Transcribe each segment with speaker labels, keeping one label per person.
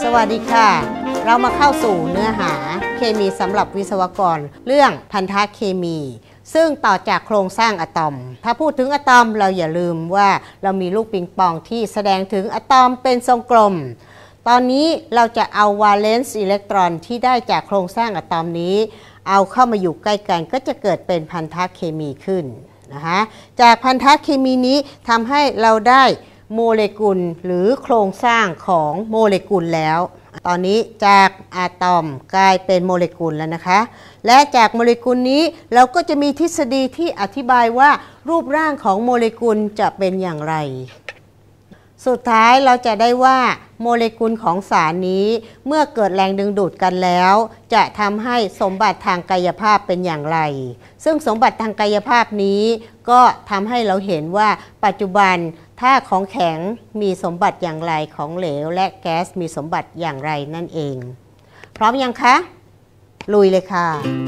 Speaker 1: วัสดีค่ะเรามาเข้าสู่เนื้อหาเคมีสำหรับวิศวกรเรื่องพันธะเคมีซึ่งต่อจากโครงสร้างอะตอมถ้าพูดถึงอะตอมเราอย่าลืมว่าเรามีลูกปิงปองที่แสดงถึงอะตอมเป็นทรงกลมตอนนี้เราจะเอาวาเลนซ์อิเล็กตรอนที่ได้จากโครงสร้างอะตอมนี้เอาเข้ามาอยู่ใกล้กันก็จะเกิดเป็นพันธะเคมีขึ้นนะคะจากพันธะเคมีนี้ทำให้เราได้โมเลกุลหรือโครงสร้างของโมเลกุลแล้วตอนนี้จากอะตอมกลายเป็นโมเลกุลแล้วนะคะและจากโมเลกุลนี้เราก็จะมีทฤษฎีที่อธิบายว่ารูปร่างของโมเลกุลจะเป็นอย่างไรสุดท้ายเราจะได้ว่าโมเลกุลของสารนี้เมื่อเกิดแรงดึงดูดกันแล้วจะทำให้สมบัติทางกายภาพเป็นอย่างไรซึ่งสมบัติทางกายภาพนี้ก็ทำให้เราเห็นว่าปัจจุบันถ้าของแข็งมีสมบัติอย่างไรของเหลวและแก๊สมีสมบัติอย่างไรนั่นเองพร้อมยังคะลุยเลยค่ะ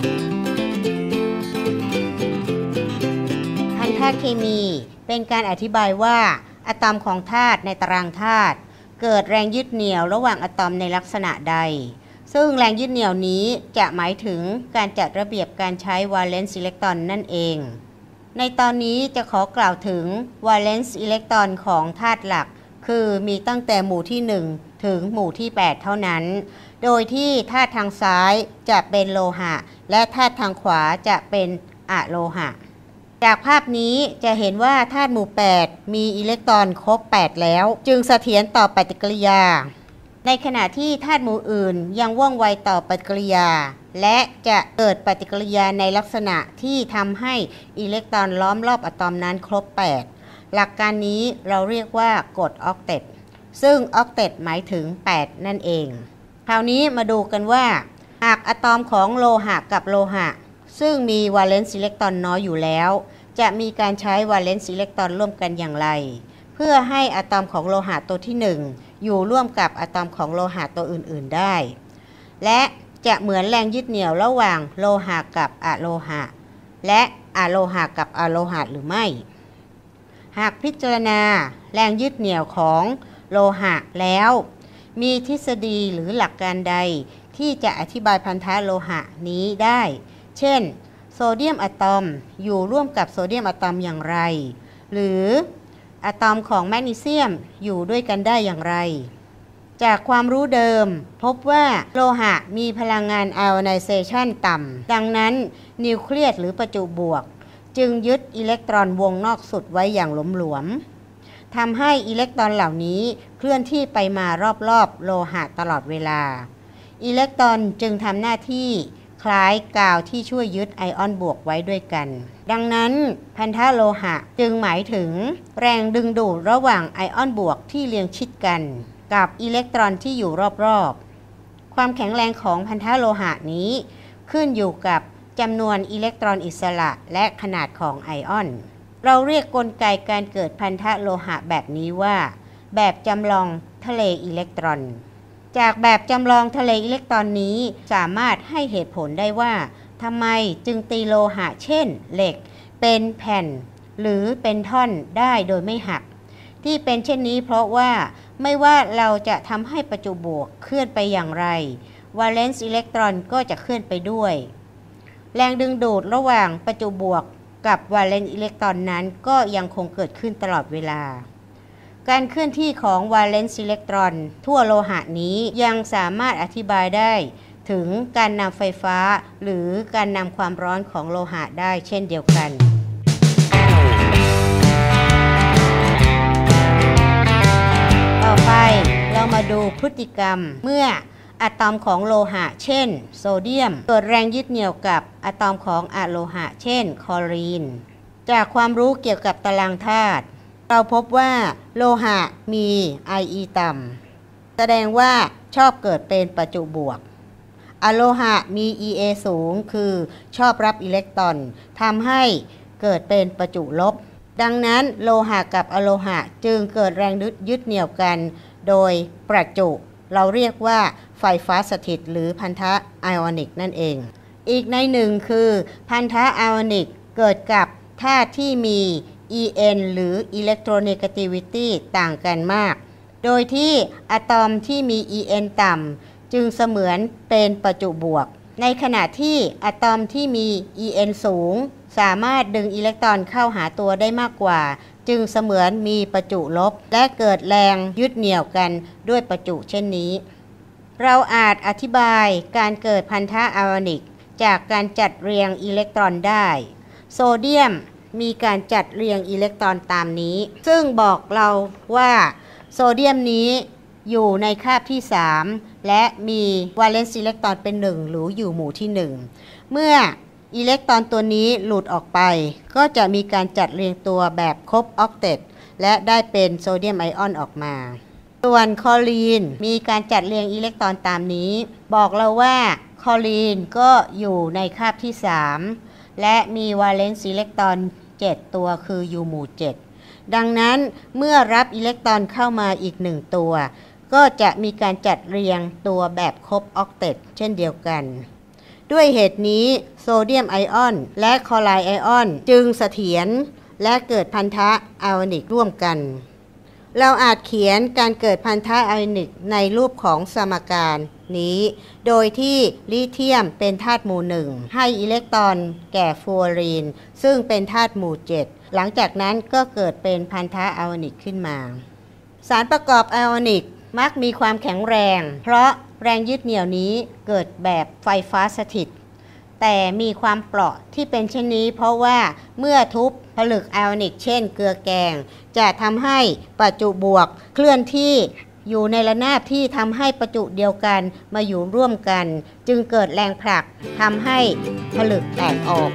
Speaker 1: พันธะเคมีเป็นการอธิบายว่าอะตอมของธาตุในตารางธาตุเกิดแรงยึดเหนี่ยวระหว่างอะตอมในลักษณะใดซึ่งแรงยึดเหนี่ยวนี้จะหมายถึงการจัดระเบียบการใช้วาเลนซ์อิเล็กตรอนนั่นเองในตอนนี้จะขอกล่าวถึงวาเลนซ์อิเล็กตรอนของธาตุหลักคือมีตั้งแต่หมู่ที่1ถึงหมู่ที่8เท่านั้นโดยที่ธาตุทางซ้ายจะเป็นโลหะและธาตุทางขวาจะเป็นอะโลหะจากภาพนี้จะเห็นว่าธาตุหมู่8มีอิเล็กตรอนครบ8แล้วจึงเสถียรต่อปฏิกิริยาในขณะที่ธาตุหมู่อื่นยังว่องไวต่อปฏิกิริยาและจะเกิดปฏิกิริยาในลักษณะที่ทำให้อิเล็กตรอนล้อมรอบอะตอมนั้นครบ8หลักการนี้เราเรียกว่ากฎออกเต็ตซึ่งออกเต็ตหมายถึง8นั่นเองคราวนี้มาดูกันว่าหากอะตอมของโลหะกับโลหะซึ่งมีวาเลนซ์อิเล็กตรอนน้อยอยู่แล้วจะมีการใช้วาเลนซ์อิเล็กตรอนร่วมกันอย่างไรเพื่อให้อะตอมของโลหะตัวที่1อยู่ร่วมกับอะตอมของโลหะตัวอื่นๆได้และจะเหมือนแรงยึดเหนี่ยวระหว่างโลหะกับอะโลหะและอะโลหะกับอะโลหะหรือไม่หากพิจารณาแรงยึดเหนี่ยวของโลหะแล้วมีทฤษฎีหรือหลักการใดที่จะอธิบายพันธะโลหะนี้ได้เช่นโซเดียมอะตอมอยู่ร่วมกับโซเดียมอะตอมอย่างไรหรืออะตอมของแมกนีเซียมอยู่ด้วยกันได้อย่างไรจากความรู้เดิมพบว่าโลหะมีพลังงานไอออนไนเซชันต่ำดังนั้นนิวเคลียสหรือประจุบวกจึงยึดอิเล็กตรอนวงนอกสุดไว้อย่างหลวมๆทำให้อิเล็กตรอนเหล่านี้เคลื่อนที่ไปมารอบๆโลหะตลอดเวลาอิเล็กตรอนจึงทำหน้าที่คล้ายกาวที่ช่วยยึดไอออนบวกไว้ด้วยกันดังนั้นพันธะโลหะจึงหมายถึงแรงดึงดูดระหว่างไอออนบวกที่เรียงชิดกันกับอิเล็กตรอนที่อยู่รอบๆความแข็งแรงของพันธะโลหะนี้ขึ้นอยู่กับจำนวนอิเล็กตรอนอิสระและขนาดของไอออนเราเรียกกลไกการเกิดพันธะโลหะแบบนี้ว่าแบบจำลองทะเลอิเล็กตรอนจากแบบจำลองทะเลอิเล็กตรอนนี้สามารถให้เหตุผลได้ว่าทำไมจึงตีโลหะเช่นเหล็กเป็นแผ่นหรือเป็นท่อนได้โดยไม่หักที่เป็นเช่นนี้เพราะว่าไม่ว่าเราจะทำให้ประจุบวกเคลื่อนไปอย่างไรวาเลนซ์อิเล็กตรอนก็จะเคลื่อนไปด้วยแรงดึงดูดระหว่างประจุบวกกับวาเลนซ์อิเล็กตรอนนั้นก็ยังคงเกิดขึ้นตลอดเวลาการเคลื่อนที่ของวาเลนซ์อิเล็กตรอนทั่วโลหะนี้ยังสามารถอธิบายได้ถึงการนำไฟฟ้าหรือการนำความร้อนของโลหะได้เช่นเดียวกันต่อไปเรามาดูพฤติกรรมเมื่ออะตอมของโลหะเช่นโซเดียมเกิดแรงยึดเหนี่ยวกับอะตอมของอะโลหะเช่นคลอรีนจากความรู้เกี่ยวกับตารางธาตุเราพบว่าโลหะมี IE ต่ำแสดงว่าชอบเกิดเป็นประจุบวกอะโลหะมี EA สูงคือชอบรับอิเล็กตรอนทำให้เกิดเป็นประจุลบดังนั้นโลหะกับอะโลหะจึงเกิดแรงยึดเหนี่ยวกันโดยประจุเราเรียกว่าไฟฟ้าสถิตหรือพันธะไอออนิกนั่นเองอีกในหนึ่งคือพันธะไอออนิกเกิดกับธาตุที่มี En หรือ electronegativity ต่างกันมากโดยที่อะตอมที่มี En ต่ำจึงเสมือนเป็นประจุบวกในขณะที่อะตอมที่มี En สูงสามารถดึงอิเล็กตรอนเข้าหาตัวได้มากกว่าจึงเสมือนมีประจุลบและเกิดแรงยึดเหนี่ยวกันด้วยประจุเช่นนี้เราอาจอธิบายการเกิดพันธะอะโอนิกจากการจัดเรียงอิเล็กตรอนได้โซเดียมมีการจัดเรียงอิเล็กตรอนตามนี้ซึ่งบอกเราว่าโซเดียมนี้อยู่ในคาบที่3และมีวาเลนซ์อิเล็กตรอนเป็น1หรืออยู่หมู่ที่1เมื่ออิเล็กตรอนตัวนี้หลุดออกไปก็จะมีการจัดเรียงตัวแบบครบออกเต็ตและได้เป็นโซเดียมไอออนออกมาส่วนคลอรีนมีการจัดเรียงอิเล็กตรอนตามนี้บอกเราว่าคลอรีนก็อยู่ในคาบที่3และมีวาเลนซ์อิเล็กตรอน7ตัวคืออยู่หมู่7ดังนั้นเมื่อรับอิเล็กตรอนเข้ามาอีก1ตัวก็จะมีการจัดเรียงตัวแบบครบออกเต็ตเช่นเดียวกันด้วยเหตุนี้โซเดียมไอออนและคลอไรด์ไอออนจึงเสถียรและเกิดพันธะอะโอนิกร่วมกันเราอาจเขียนการเกิดพันธะอะโอนิกในรูปของสมการนี้โดยที่ลิเธียมเป็นธาตุหมู่1ให้อิเล็กตรอนแก่ฟลูออรีนซึ่งเป็นธาตุหมู่7หลังจากนั้นก็เกิดเป็นพันธะอะโอนิกขึ้นมาสารประกอบอะโอนิกมักมีความแข็งแรงเพราะแรงยึดเหนี่ยวนี้เกิดแบบไฟฟ้าสถิตแต่มีความเปราะที่เป็นเช่นนี้เพราะว่าเมื่อทุบผลึกอะโอนิกเช่นเกลือแกงจะทำให้ประจุบวกเคลื่อนที่อยู่ในระนาบที่ทำให้ประจุเดียวกันมาอยู่ร่วมกันจึงเกิดแรงผลักทำให้ผลึกแตกออก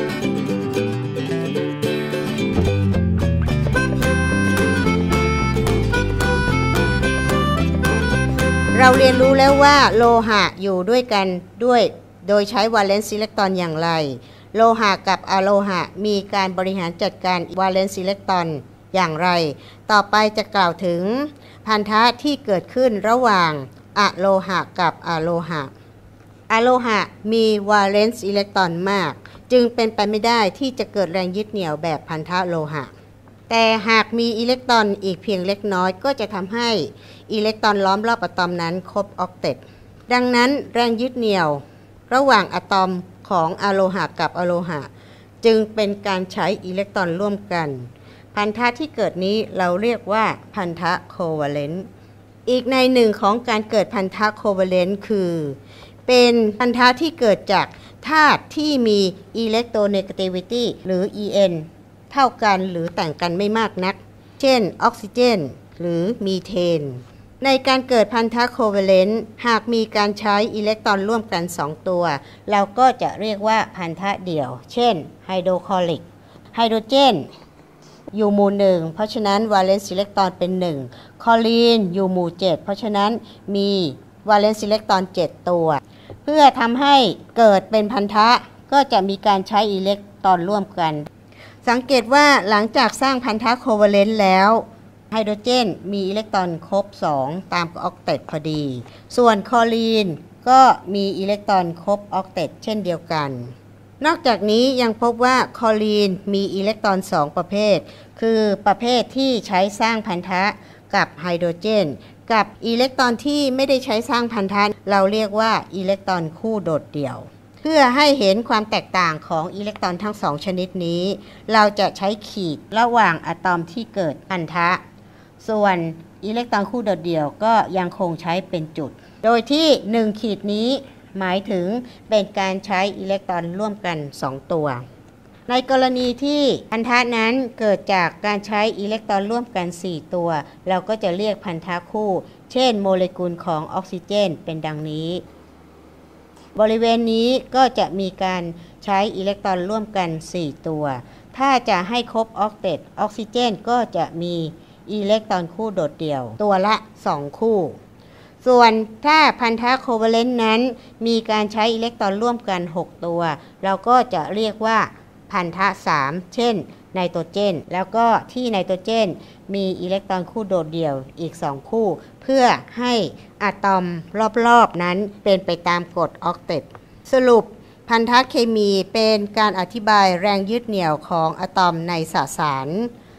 Speaker 1: เราเรียนรู้แล้วว่าโลหะอยู่ด้วยกันโดยใช้วาเลนซ์อิเล็กตรอนอย่างไรโลหะกับอะโลหะมีการบริหารจัดการวาเลนซ์อิเล็กตรอนอย่างไรต่อไปจะกล่าวถึงพันธะที่เกิดขึ้นระหว่างอะโลหะกับอะโลหะอะโลหะมีวาเลนซ์อิเล็กตรอนมากจึงเป็นไปไม่ได้ที่จะเกิดแรงยึดเหนี่ยวแบบพันธะโลหะแต่หากมีอิเล็กตรอนอีกเพียงเล็กน้อยก็จะทำให้อิเล็กตรอนล้อมรอบอะตอมนั้นครบออกเต็ตดังนั้นแรงยึดเหนี่ยวระหว่างอะตอมของอะโลหะกับอะโลหะจึงเป็นการใช้อิเล็กตรอนร่วมกันพันธะที่เกิดนี้เราเรียกว่าพันธะโควาเลนต์อีกในหนึ่งของการเกิดพันธะโควาเลนต์คือเป็นพันธะที่เกิดจากธาตุที่มีอิเล็กโทรเนกาทิวิตี้หรือ En เท่ากันหรือแต่งกันไม่มากนักเช่นออกซิเจนหรือมีเทนในการเกิดพันธะโควาเลนต์หากมีการใช้อิเล็กตรอนร่วมกัน2ตัวเราก็จะเรียกว่าพันธะเดี่ยวเช่นไฮโดรคลอริกไฮโดรเจนอยู่หมู่1เพราะฉะนั้นวาเลนซ์อิเล็กตรอนเป็น1คลอรีนอยู่หมู่7เพราะฉะนั้นมีวาเลนซ์อิเล็กตรอน7ตัวเพื่อทำให้เกิดเป็นพันธะก็จะมีการใช้อิเล็กตรอนร่วมกันสังเกตว่าหลังจากสร้างพันธะโควาเลนต์แล้วไฮโดรเจนมีอิเล็กตรอนครบ2ตามออกเต็ตพอดีส่วนคลอรีนก็มีอิเล็กตรอนครบออกเต็ตเช่นเดียวกันนอกจากนี้ยังพบว่าคลอรีนมีอิเล็กตรอน2ประเภทคือประเภทที่ใช้สร้างพันธะกับไฮโดรเจนกับอิเล็กตรอนที่ไม่ได้ใช้สร้างพันธะเราเรียกว่าอิเล็กตรอนคู่โดดเดี่ยวเพื่อให้เห็นความแตกต่างของอิเล็กตรอนทั้ง2ชนิดนี้เราจะใช้ขีดระหว่างอะตอมที่เกิดพันธะส่วนอิเล็กตรอนคู่โดดเดี่ยวก็ยังคงใช้เป็นจุดโดยที่1ขีดนี้หมายถึงเป็นการใช้อิเล็กตรอนร่วมกัน2ตัวในกรณีที่พันธะนั้นเกิดจากการใช้อิเล็กตรอนร่วมกัน4ตัวเราก็จะเรียกพันธะคู่เช่นโมเลกุลของออกซิเจนเป็นดังนี้บริเวณนี้ก็จะมีการใช้อิเล็กตรอนร่วมกัน4ตัวถ้าจะให้ครบออกเต็ตออกซิเจนก็จะมีอิเล็กตรอนคู่โดดเดี่ยวตัวละ2คู่ส่วนถ้าพันธะโควาเลนต์นั้นมีการใช้อิเล็กตรอนร่วมกัน6ตัวเราก็จะเรียกว่าพันธะ3เช่นไนโตรเจนแล้วก็ที่ไนโตรเจนมีอิเล็กตรอนคู่โดดเดี่ยวอีก2คู่เพื่อให้อะตอมรอบๆนั้นเป็นไปตามกฎออกเต็ตสรุปพันธะเคมีเป็นการอธิบายแรงยึดเหนี่ยวของอะตอมในสสาร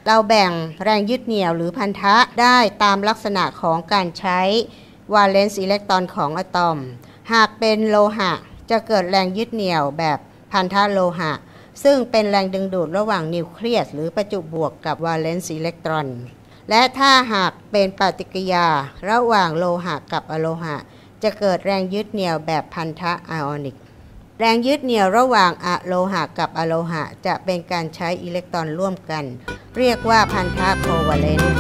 Speaker 1: เราแบ่งแรงยึดเหนี่ยวหรือพันธะได้ตามลักษณะของการใช้วาเลนซ์อิเล็กตรอนของอะตอมหากเป็นโลหะจะเกิดแรงยึดเหนี่ยวแบบพันธะโลหะซึ่งเป็นแรงดึงดูดระหว่างนิวเคลียสหรือประจุบวกกับวาเลนซ์อิเล็กตรอนและถ้าหากเป็นปฏิกิริยาระหว่างโลหะกับอะโลหะจะเกิดแรงยึดเหนี่ยวแบบพันธะไอออนิกแรงยึดเหนี่ยวระหว่างอะโลหะกับอะโลหะจะเป็นการใช้อิเล็กตรอนร่วมกันเรียกว่าพันธะโควาเลนต์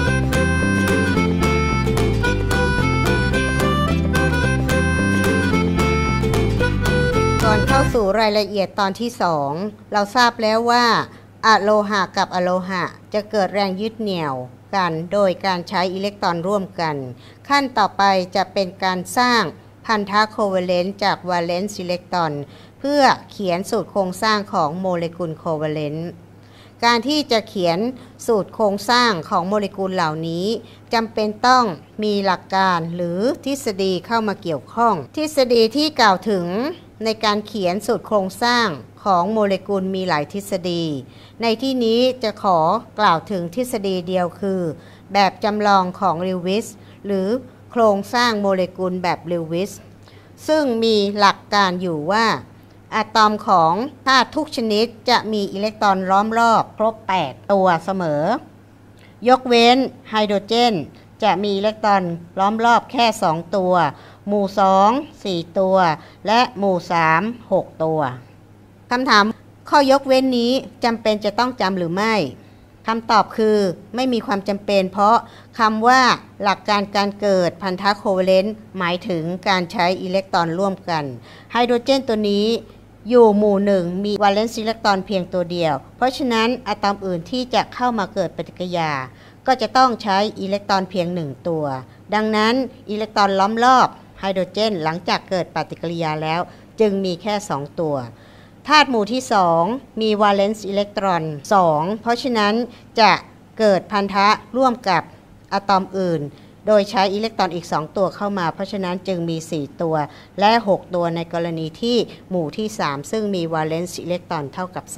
Speaker 1: ก่อนเข้าสู่รายละเอียดตอนที่2เราทราบแล้วว่าอะโลหะกับอะโลหะจะเกิดแรงยึดเหนี่ยวกันโดยการใช้อิเล็กตรอนร่วมกันขั้นต่อไปจะเป็นการสร้างพันธะโควาเลนต์จากวาเลนซ์อิเล็กตรอนเพื่อเขียนสูตรโครงสร้างของโมเลกุลโควาเลนต์การที่จะเขียนสูตรโครงสร้างของโมเลกุลเหล่านี้จำเป็นต้องมีหลักการหรือทฤษฎีเข้ามาเกี่ยวข้องทฤษฎีที่กล่าวถึงในการเขียนสูตรโครงสร้างของโมเลกุลมีหลายทฤษฎีในที่นี้จะขอกล่าวถึงทฤษฎีเดียวคือแบบจำลองของลิววิสหรือโครงสร้างโมเลกุลแบบลิววิสซึ่งมีหลักการอยู่ว่าอะตอมของธาตุทุกชนิดจะมีอิเล็กตรอนล้อมรอบครบ8ตัวเสมอยกเว้นไฮโดรเจนจะมีอิเล็กตรอนล้อมรอบแค่2ตัวหมู่2 4ตัวและหมู่3 6ตัวคำถามข้อยกเว้นนี้จำเป็นจะต้องจำหรือไม่คำตอบคือไม่มีความจำเป็นเพราะคำว่าหลักการการเกิดพันธะโควาเลนต์หมายถึงการใช้อิเล็กตรอนร่วมกันไฮโดรเจนตัวนี้อยู่หมู่1มีวาเลนซ์อิเล็กตรอนเพียงตัวเดียวเพราะฉะนั้นอะตอมอื่นที่จะเข้ามาเกิดปฏิกิริยาก็จะต้องใช้อิเล็กตรอนเพียง1ตัวดังนั้นอิเล็กตรอนล้อมรอบไฮโดรเจนหลังจากเกิดปฏิกิริยาแล้วจึงมีแค่2ตัวธาตุหมู่ที่2มีวาเลนซ์อิเล็กตรอน2เพราะฉะนั้นจะเกิดพันธะร่วมกับอะตอมอื่นโดยใช้อิเล็กตรอนอีก2ตัวเข้ามาเพราะฉะนั้นจึงมี4ตัวและ6ตัวในกรณีที่หมู่ที่3ซึ่งมีวาเลนซ์อิเล็กตรอนเท่ากับ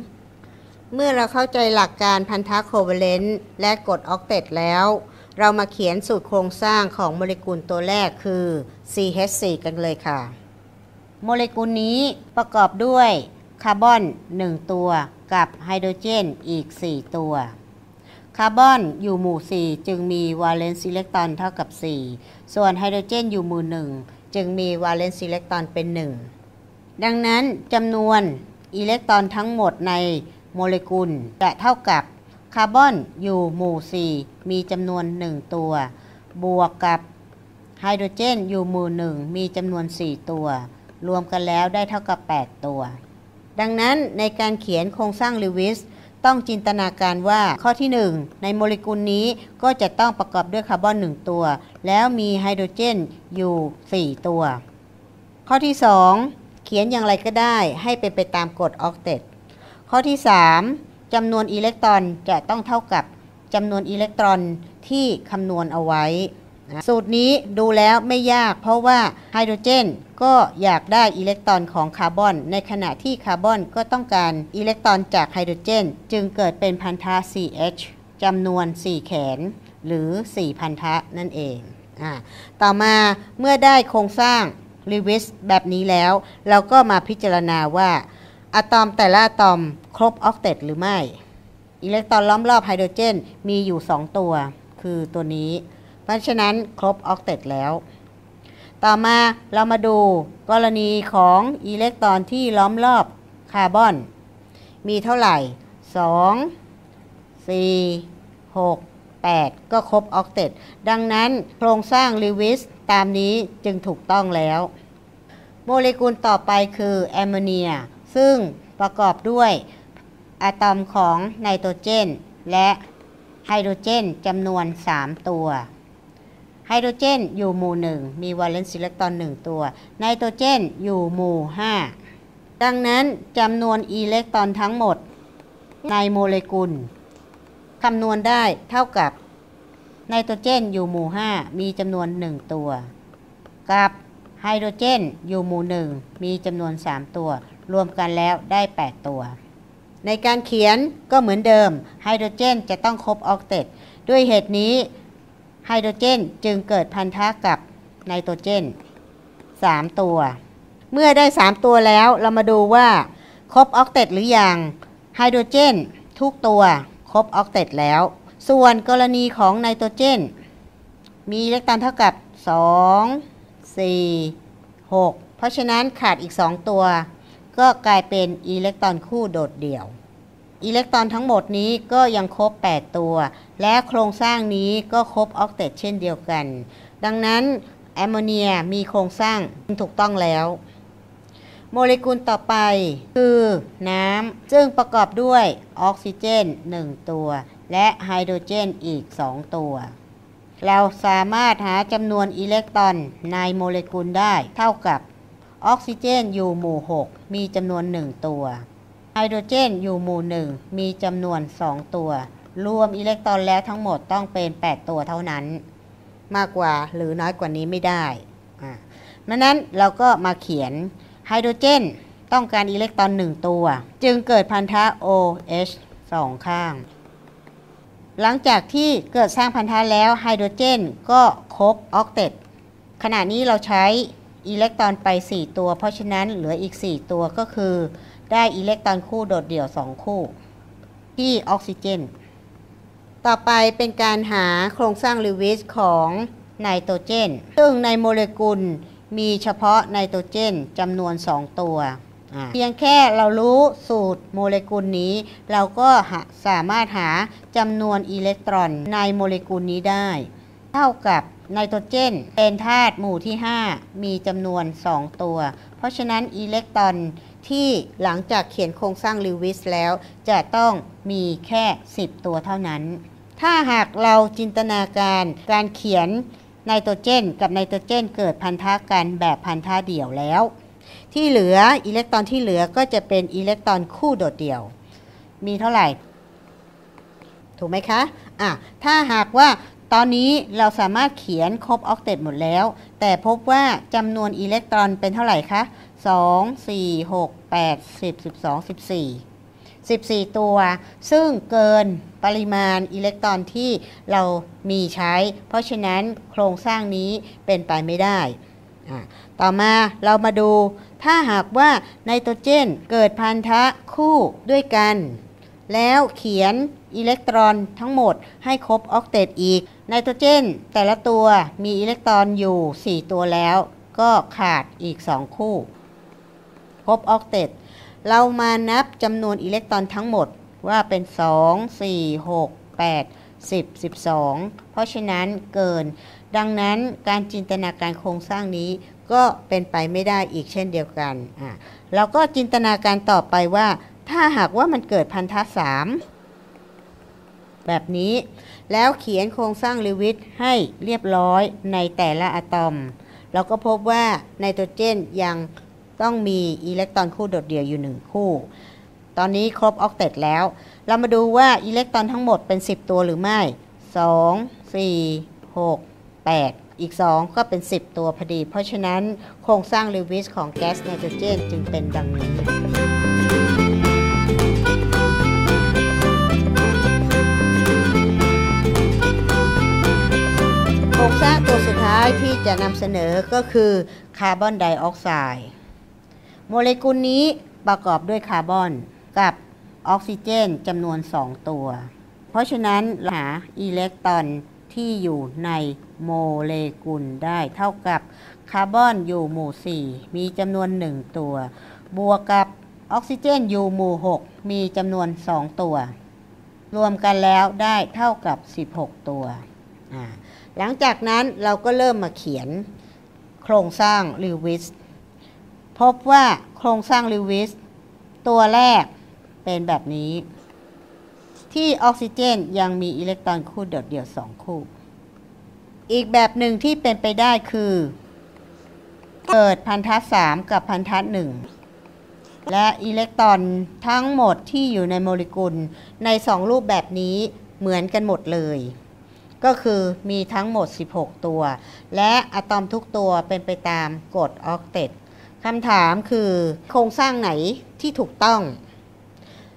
Speaker 1: 3เมื่อเราเข้าใจหลักการพันธะโควาเลนต์และกฎออกเต็ตแล้วเรามาเขียนสูตรโครงสร้างของโมเลกุลตัวแรกคือ CH4 กันเลยค่ะโมเลกุลนี้ประกอบด้วยคาร์บอน1ตัวกับไฮโดรเจนอีก4ตัวคาร์บอนอยู่หมู่4จึงมีวาเลนซ์อิเล็กตรอนเท่ากับ4ส่วนไฮโดรเจนอยู่หมู่1จึงมีวาเลนซ์อิเล็กตรอนเป็น1ดังนั้นจำนวนอิเล็กตรอนทั้งหมดในโมเลกุลจะเท่ากับคาร์บอนอยู่หมู่4มีจำนวน1ตัวบวกกับไฮโดรเจนอยู่หมู่1มีจำนวน4ตัวรวมกันแล้วได้เท่ากับ8ตัวดังนั้นในการเขียนโครงสร้างลิวิสต้องจินตนาการว่าข้อที่1ในโมเลกุลนี้ก็จะต้องประกอบด้วยคาร์บอน1ตัวแล้วมีไฮโดรเจนอยู่4ตัวข้อที่2เขียนอย่างไรก็ได้ให้เป็นไปตามกฎออกเต็ตข้อที่3จำนวนอิเล็กตรอนจะต้องเท่ากับจำนวนอิเล็กตรอนที่คำนวณเอาไว้สูตรนี้ดูแล้วไม่ยากเพราะว่าไฮโดรเจนก็อยากได้อิเล็กตรอนของคาร์บอนในขณะที่คาร์บอนก็ต้องการอิเล็กตรอนจากไฮโดรเจนจึงเกิดเป็นพันธะ CH จำนวน4แขนหรือ4พันธะนั่นเองต่อมาเมื่อได้โครงสร้างลิวิสแบบนี้แล้วเราก็มาพิจารณาว่าอะตอมแต่ละอะตอมครบออกเต็ตหรือไม่อิเล็กตรอนล้อมรอบไฮโดรเจนมีอยู่2ตัวคือตัวนี้เพราะฉะนั้นครบออกเต็ตแล้วต่อมาเรามาดูกรณีของอิเล็กตรอนที่ล้อมรอบคาร์บอนมีเท่าไหร่2 4 6 8ก็ครบออกเต็ตดังนั้นโครงสร้างลิวิสตามนี้จึงถูกต้องแล้วโมเลกุลต่อไปคือแอมโมเนียซึ่งประกอบด้วยอะตอมของไนโตรเจนและไฮโดรเจนจำนวน3ตัวไฮโดรเจนอยู่หมู่1มีวาเลนซ์อิเล็กตรอน1ตัวไนโตรเจนอยู่หมู่5ดังนั้นจำนวนอิเล็กตรอนทั้งหมดในโมเลกุลคำนวณได้เท่ากับไนโตรเจนอยู่หมู่5มีจำนวน1ตัวกับไฮโดรเจนอยู่หมู่1มีจำนวน3ตัวรวมกันแล้วได้8ตัวในการเขียนก็เหมือนเดิมไฮโดรเจนจะต้องครบออกเตตด้วยเหตุนี้ไฮโดรเจนจึงเกิดพันธะกับไนโตรเจน3ตัวเมื่อได้3ตัวแล้วเรามาดูว่าครบออกเตตหรือยังไฮโดรเจนทุกตัวครบออกเตตแล้วส่วนกรณีของไนโตรเจนมีอิเล็กตรอนเท่ากับ2 4 6เพราะฉะนั้นขาดอีก2ตัวก็กลายเป็นอิเล็กตรอนคู่โดดเดี่ยวอิเล็กตรอนทั้งหมดนี้ก็ยังครบ8ตัวและโครงสร้างนี้ก็ครบออกเตตเช่นเดียวกันดังนั้นแอมโมเนียมีโครงสร้างถูกต้องแล้วโมเลกุลต่อไปคือน้ำซึ่งประกอบด้วยออกซิเจน1ตัวและไฮโดรเจนอีก2ตัวเราสามารถหาจำนวนอิเล็กตรอนในโมเลกุลได้เท่ากับออกซิเจนอยู่หมู่6มีจำนวน1ตัวไฮโดรเจนอยู่หมู่1มีจำนวน2ตัวรวมอิเล็กตรอนแล้วทั้งหมดต้องเป็น8ตัวเท่านั้นมากกว่าหรือน้อยกว่านี้ไม่ได้ดังนั้นเราก็มาเขียนไฮโดรเจนต้องการอิเล็กตรอน1ตัวจึงเกิดพันธะ OH 2ข้างหลังจากที่เกิดสร้างพันธะแล้วไฮโดรเจนก็ครบออกเตตขณะนี้เราใช้อิเล็กตรอนไป4ตัวเพราะฉะนั้นเหลืออีก4ตัวก็คือได้อิเล็กตรอนคู่โดดเดี่ยว2คู่ที่ออกซิเจนต่อไปเป็นการหาโครงสร้างลิวิสของไนโตรเจนซึ่งในโมเลกุลมีเฉพาะไนโตรเจนจำนวน2ตัวเพียงแค่เรารู้สูตรโมเลกุลนี้เราก็สามารถหาจำนวนอิเล็กตรอนในโมเลกุลนี้ได้เท่ากับไนโตรเจนเป็นธาตุหมู่ที่5มีจำนวน2ตัวเพราะฉะนั้นอิเล็กตรอนที่หลังจากเขียนโครงสร้างลิวิสแล้วจะต้องมีแค่10ตัวเท่านั้นถ้าหากเราจินตนาการเขียนไนโตรเจนกับไนโตรเจนเกิดพันธะกันแบบพันธะเดี่ยวแล้วที่เหลืออิเล็กตรอนที่เหลือก็จะเป็นอิเล็กตรอนคู่โดดเดี่ยวมีเท่าไหร่ถูกไหมคะถ้าหากว่าตอนนี้เราสามารถเขียนครบออกเตตหมดแล้วแต่พบว่าจำนวนอิเล็กตรอนเป็นเท่าไหร่คะ2 4 6 8 10 12 14ตัวซึ่งเกินปริมาณอิเล็กตรอนที่เรามีใช้เพราะฉะนั้นโครงสร้างนี้เป็นไปไม่ได้ต่อมาเรามาดูถ้าหากว่าไนโตรเจนเกิดพันธะคู่ด้วยกันแล้วเขียนอิเล็กตรอนทั้งหมดให้ครบออกเตตอีกไนโตรเจนแต่ละตัวมีอิเล็กตรอนอยู่4ตัวแล้วก็ขาดอีก2คู่ครบออกเตตเรามานับจำนวนอิเล็กตรอนทั้งหมดว่าเป็น2 4 6 8 10 12เพราะฉะนั้นเกินดังนั้นการจินตนาการโครงสร้างนี้ก็เป็นไปไม่ได้อีกเช่นเดียวกันเราก็จินตนาการต่อไปว่าถ้าหากว่ามันเกิดพันธะ3แบบนี้แล้วเขียนโครงสร้างลิวิสให้เรียบร้อยในแต่ละอะตอมเราก็พบว่าไนโตรเจนยังต้องมีอิเล็กตรอนคู่โดดเดี่ยวอยู่1คู่ตอนนี้ครบออกเตตแล้วเรามาดูว่าอิเล็กตรอนทั้งหมดเป็น10ตัวหรือไม่2 4 6 8อีก2ก็เป็น10ตัวพอดีเพราะฉะนั้นโครงสร้างลิวิสของแก๊สไนโตรเจนจึงเป็นดังนี้โครงสร้างตัวสุดท้ายที่จะนำเสนอก็คือคาร์บอนไดออกไซด์โมเลกุลนี้ประกอบด้วยคาร์บอนกับออกซิเจนจำนวน2ตัวเพราะฉะนั้นหาอิเล็กตรอนที่อยู่ในโมเลกุลได้เท่ากับคาร์บอนอยู่หมู่4มีจำนวน1ตัวบวกกับออกซิเจนอยู่หมู่6มีจำนวน2ตัวรวมกันแล้วได้เท่ากับ16ตัวหลังจากนั้นเราก็เริ่มมาเขียนโครงสร้างลิวิสพบว่าโครงสร้างลิวิสตัวแรกเป็นแบบนี้ที่ออกซิเจนยังมีอิเล็กตรอนคู่โดดเดี่ยว2คู่อีกแบบหนึ่งที่เป็นไปได้คือเกิดพันธะ3กับพันธะ1และอิเล็กตรอนทั้งหมดที่อยู่ในโมเลกุลใน2รูปแบบนี้เหมือนกันหมดเลยก็คือมีทั้งหมด16ตัวและอะตอมทุกตัวเป็นไปตามกฎออกเตตคำถามคือโครงสร้างไหนที่ถูกต้อง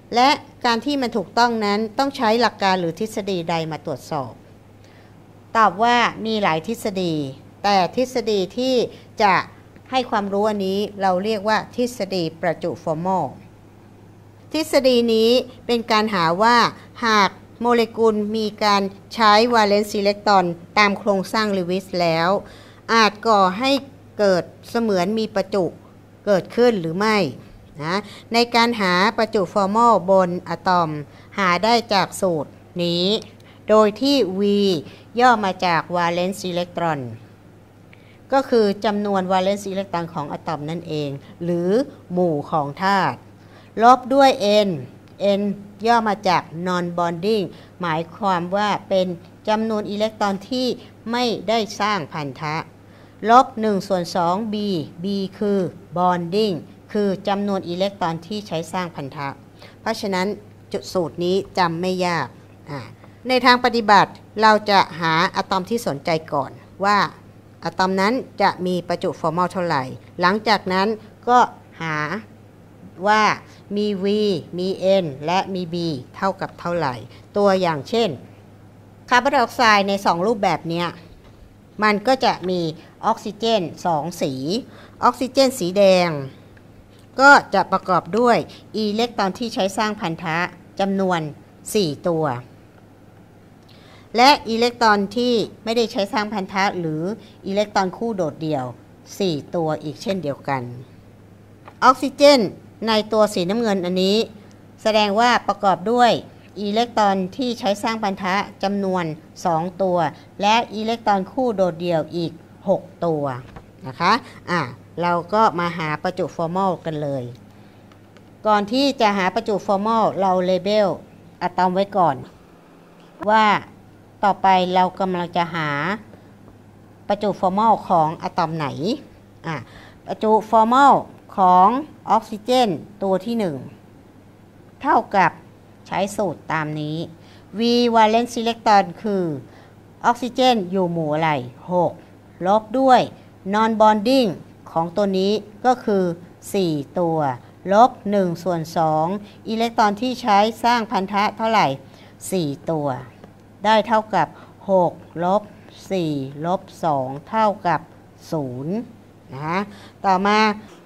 Speaker 1: และการที่มันถูกต้องนั้นต้องใช้หลักการหรือทฤษฎีใดมาตรวจสอบตอบว่ามีหลายทฤษฎีแต่ทฤษฎีที่จะให้ความรู้อันนี้เราเรียกว่าทฤษฎีประจุฟอร์มอลทฤษฎีนี้เป็นการหาว่าหากโมเลกุลมีการใช้วาเลนซ์อิเล็กตรอนตามโครงสร้างลีวิสแล้วอาจก่อให้เกิดเสมือนมีประจุเกิดขึ้นหรือไม่นะในการหาประจุฟอร์มอลบนอะตอมหาได้จากสูตรนี้โดยที่ V ย่อมาจากวาเลนซ์อิเล็กตรอนก็คือจำนวนวาเลนซ์อิเล็กตรอนของอะตอมนั่นเองหรือหมู่ของธาตุลบด้วย Nย่อมาจาก non bonding หมายความว่าเป็นจำนวนอิเล็กตรอนที่ไม่ได้สร้างพันธะลบ1/2 B คือ bonding คือจำนวนอิเล็กตรอนที่ใช้สร้างพันธะเพราะฉะนั้นจุดสูตรนี้จำไม่ยากในทางปฏิบัติเราจะหาอะตอมที่สนใจก่อนว่าอะตอมนั้นจะมีประจุฟอร์มอลเท่าไหร่หลังจากนั้นก็หาว่ามี V มี N และมี B เท่ากับเท่าไหร่ตัวอย่างเช่นคาร์บอนไดออกไซด์ใน2รูปแบบนี้มันก็จะมีออกซิเจน2สีออกซิเจนสีแดงก็จะประกอบด้วยอิเล็กตรอนที่ใช้สร้างพันธะจำนวน4ตัวและอิเล็กตรอนที่ไม่ได้ใช้สร้างพันธะหรืออิเล็กตรอนคู่โดดเดี่ยว4ตัวอีกเช่นเดียวกันออกซิเจนในตัวสีน้ำเงินอันนี้แสดงว่าประกอบด้วยอิเล็กตรอนที่ใช้สร้างพันธะจำนวน2ตัวและอิเล็กตรอนคู่โดดเดี่ยวอีก6ตัวนะคะเราก็มาหาประจุฟอร์มอลกันเลยก่อนที่จะหาประจุฟอร์มอลเราเลเบลอะตอมไว้ก่อนว่าต่อไปเรากำลังจะหาประจุฟอร์มอลของอะตอมไหนประจุฟอร์มอลของออกซิเจนตัวที่1เท่ากับใช้สูตรตามนี้ V วาเลนซ์อิเล็กตรอนคือออกซิเจนอยู่หมู่อะไร6ลบด้วย non bonding ของตัวนี้ก็คือ4ตัวลบ1/2อิเล็กตรอนที่ใช้สร้างพันธะเท่าไหร่4ตัวได้เท่ากับ6ลบ4ลบ2เท่ากับ0นะต่อมา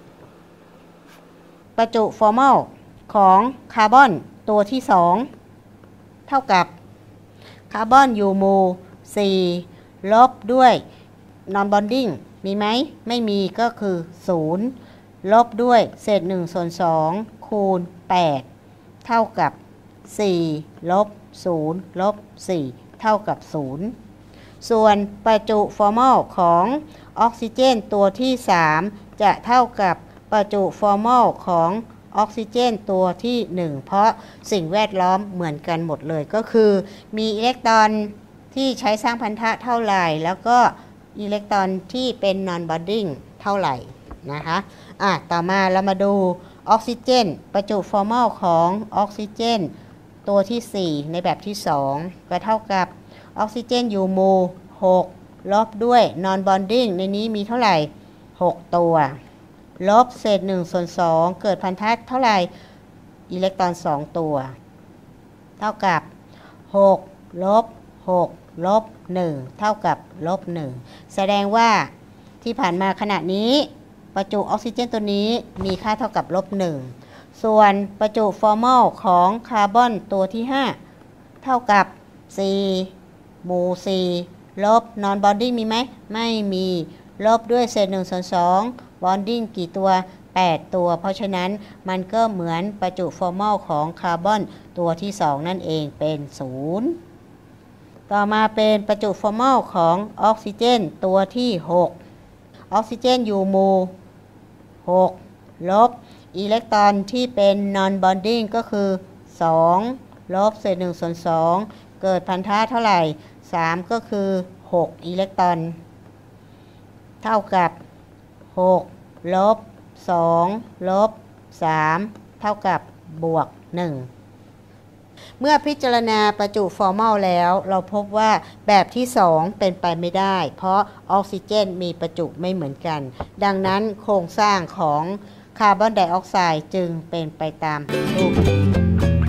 Speaker 1: ประจุฟอร์มอลของคาร์บอนตัวที่2เท่ากับคาร์บอนอยู่หมู่4ลบด้วย non bonding มีไหมไม่มีก็คือ0ลบด้วยเศษ1/2คูณ8เท่ากับ4ลบ0ลบ4เท่ากับ0ส่วนประจุฟอร์มอลของออกซิเจนตัวที่3จะเท่ากับประจุฟอร์มอลของออกซิเจนตัวที่1เพราะสิ่งแวดล้อมเหมือนกันหมดเลยก็คือมีอิเล็กตรอนที่ใช้สร้างพันธะเท่าไหร่แล้วก็อิเล็กตรอนที่เป็น non bonding เท่าไหร่นะคะต่อมาเรามาดูออกซิเจนประจุฟอร์มอลของออกซิเจนตัวที่4ในแบบที่2ก็เท่ากับออกซิเจนอยู่หมู่6ลบด้วย non bonding ในนี้มีเท่าไหร่6ตัวลบเศษ1/2เกิดพันธะเท่าไหร่อิเล็กตรอน2ตัวเท่ากับ6ลบ6ลบ1เท่ากับลบ1แสดงว่าที่ผ่านมาขณะนี้ประจุออกซิเจนตัวนี้มีค่าเท่ากับลบ1ส่วนประจุฟอร์มอลของคาร์บอนตัวที่5เท่ากับ4หมู่4ลบ non bonding มีไหมไม่มีลบด้วยเศษ1/2 bonding กี่ตัว8ตัวเพราะฉะนั้นมันก็เหมือนประจุฟอร์มอลของคาร์บอนตัวที่2นั่นเองเป็น0ต่อมาเป็นประจุฟอร์มอลของออกซิเจนตัวที่6ออกซิเจนอยู่หมู่6ลบอิเล็กตรอนที่เป็น non bonding ก็คือ2ลบเศษ1/2เกิดพันธะเท่าไหร่3ก็คือ6อิเล็กตรอนเท่ากับ6ลบ2ลบ3เท่ากับบวก1เมื่อพิจารณาประจุฟอร์มอลแล้วเราพบว่าแบบที่2เป็นไปไม่ได้เพราะออกซิเจนมีประจุไม่เหมือนกันดังนั้นโครงสร้างของคาร์บอนไดออกไซด์จึงเป็นไปตามรูป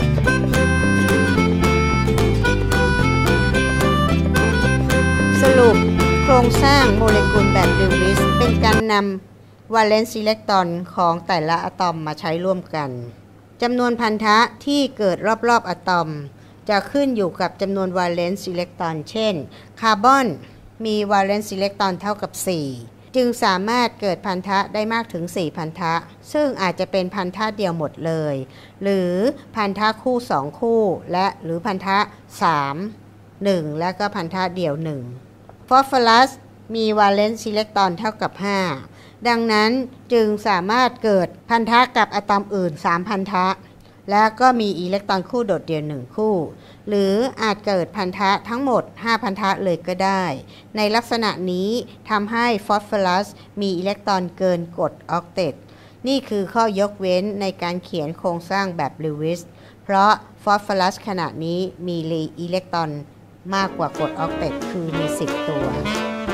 Speaker 1: รงสร้างโมเลกุลแบบลิววิสเป็นการนำวาเลนซ์อิเล็กตรอนของแต่ละอะตอมมาใช้ร่วมกันจำนวนพันธะที่เกิดรอบๆอะตอมจะขึ้นอยู่กับจำนวนวาเลนซ์อิเล็กตรอนเช่นคาร์บอนมีวาเลนซ์อิเล็กตรอนเท่ากับ4จึงสามารถเกิดพันธะได้มากถึง4พันธะซึ่งอาจจะเป็นพันธะเดียวหมดเลยหรือพันธะคู่2คู่และหรือพันธะ3 1และก็พันธะเดี่ยว1ฟอสฟอรัสมีวาเลนซ์อิเล็กตรอนเท่ากับ5ดังนั้นจึงสามารถเกิดพันธะกับอะตอมอื่น3พันธะแล้วก็มีอิเล็กตรอนคู่โดดเดี่ยว1คู่หรืออาจเกิดพันธะทั้งหมด5พันธะเลยก็ได้ในลักษณะนี้ทำให้ฟอสฟอรัสมีอิเล็กตรอนเกินกฎออกเต็ตนี่คือข้อยกเว้นในการเขียนโครงสร้างแบบลิววิสเพราะฟอสฟอรัสขณะนี้มีอิเล็กตรอนมากกว่ากฎออกเต็ตคือมี10ตัว